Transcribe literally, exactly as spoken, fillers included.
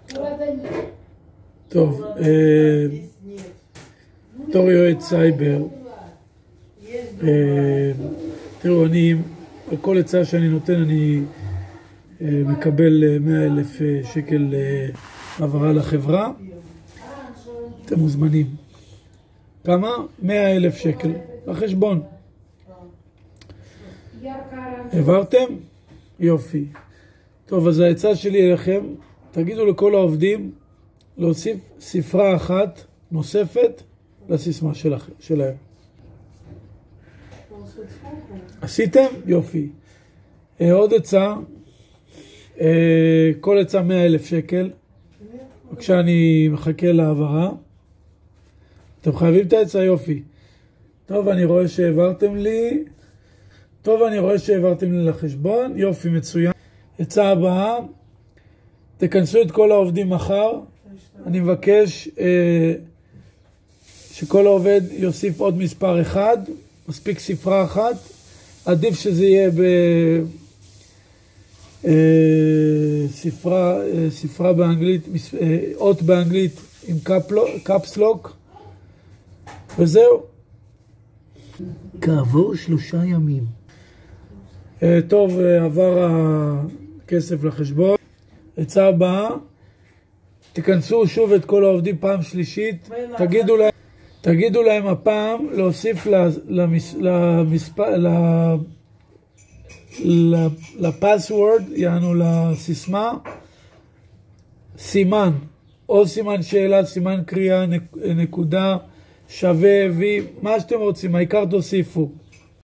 טוב, בתור יועץ סייבר, תראו, אני, על כל עצה שאני נותן, אני מקבל מאה אלף שקל העברה לחברה. אתם מוזמנים. כמה? מאה אלף שקל לחשבון. העברתם? יופי. טוב, אז העצה שלי אליכם, תגידו לכל העובדים להוסיף ספרה אחת נוספת לסיסמה שלהם. עשיתם? יופי. עוד עצה, כל עצה מאה אלף שקל. בבקשה, אני מחכה להעברה. אתם חייבים את העצה? יופי. טוב, אני רואה שהעברתם לי. טוב, אני רואה שהעברתם לי לחשבון. יופי, מצוין. עצה הבאה, תכנסו את כל העובדים מחר. אני מבקש אה, שכל העובד יוסיף עוד מספר אחד. מספיק ספרה אחת. עדיף שזה יהיה ב... ספרה, ספרה באנגלית, אות באנגלית עם קאפסלוק, וזהו. כעבור שלושה ימים. טוב, עבר הכסף לחשבון. עצה הבאה, תכנסו שוב את כל העובדים פעם שלישית, תגידו להם, תגידו להם הפעם להוסיף למספר, לפסוורד, יענו לסיסמה, סימן, או סימן שאלה, סימן קריאה, נקודה, שווה, וי, מה שאתם רוצים, העיקר תוסיפו.